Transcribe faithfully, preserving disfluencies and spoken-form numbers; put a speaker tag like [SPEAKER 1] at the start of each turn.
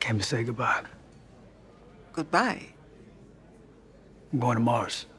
[SPEAKER 1] Came to say goodbye.
[SPEAKER 2] Goodbye?
[SPEAKER 1] I'm going to Mars.